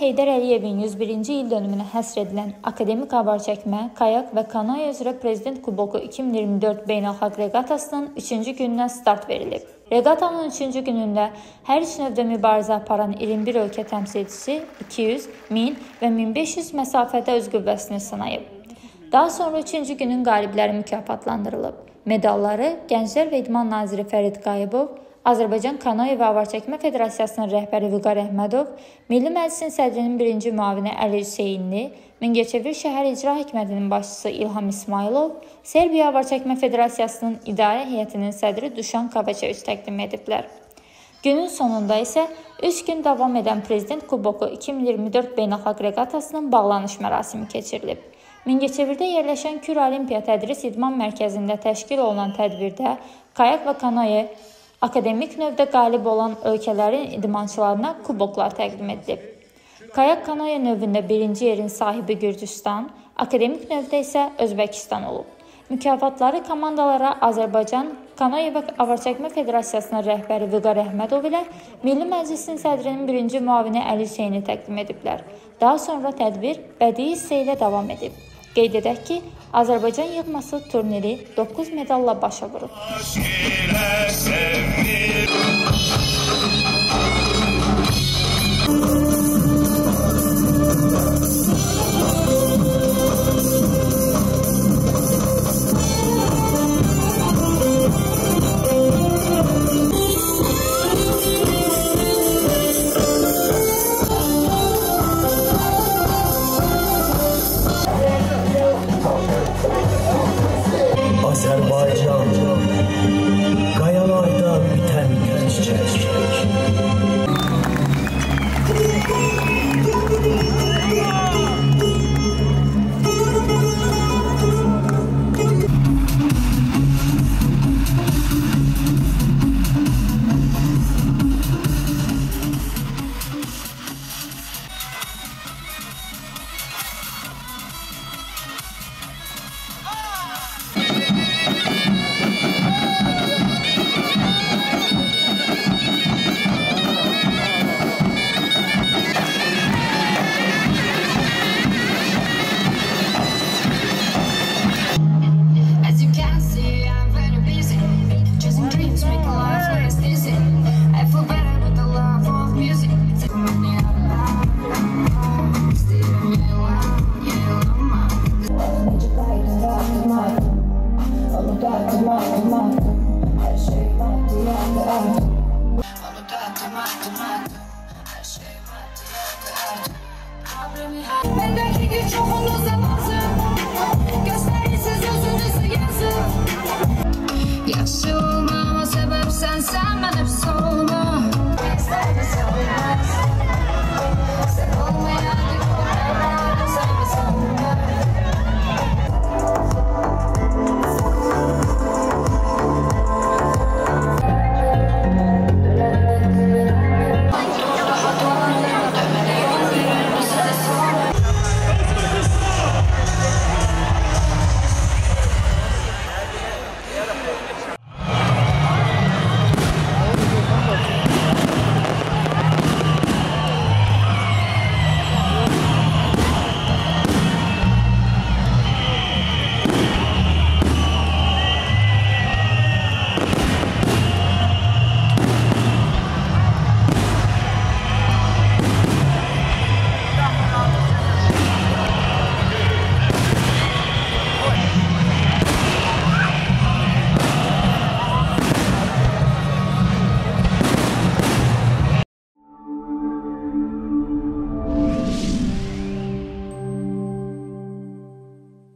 Heydər Əliyevin 101-ci il dönümünə həsr edilən akademik avar çəkmə, kayak və kanoya üzrə Prezident Kuboku 2024 beynəlxalq reqatasının 3-cü gününə start verilib. Reqatanın 3-cü günündə hər üç növdə mübarizə aparan 21 ölkə təmsilçisi 200, 1000 və 1500 məsafədə öz qüvvəsini sınayıb. Daha sonra 3-cü günün qalibləri mükafatlandırılıb. Medalları Gənclər və İdman naziri Fərid Qayıbov, Azərbaycan Kanoya və Avarçəkmə Federasiyasının rəhbəri Vüqar Əhmədov, Milli Məclisin sədrinin birinci müavini Əli Hüseynli, Mingəçevir şəhər icra hakimiyyətinin başçısı İlham İsmailov, Serbiya Avarçəkmə Federasiyasının idarə heyətinin sədri Duşan Kavaçeviç təqdim ediblər. Günün sonunda isə 3 gün davam edən Prezident Kuboku 2024 beynəlxalq reqatasının bağlanış mərasimi keçirilib. Mingəçevirdə yerləşən Kür Olimpiya Tədris İdman Mərkəzində təşkil olunan tədbirdə kayak və kanoya akademik növdə qalib olan ölkələrin idmançılarına kuboklar təqdim edilib. Kayak kanoya növündə birinci yerin sahibi Gürcüstan, akademik növdə isə Özbəkistan olub. Mükafatları komandalara Azərbaycan Kanoya və Avarçəkmə Federasiyasının rəhbəri Vüqar Əhmədov ilə Milli Məclisin sədrinin birinci müavini Əli Hüseyni təqdim ediblər. Daha sonra tədbir bədii hissə ilə davam edib. Qeyd edək ki, Azərbaycan yığması turniri 9 medalla başa vurub. Azərbaycan, qayalarda bitən bir çiçək. Bendeki güç çok uzun zaman.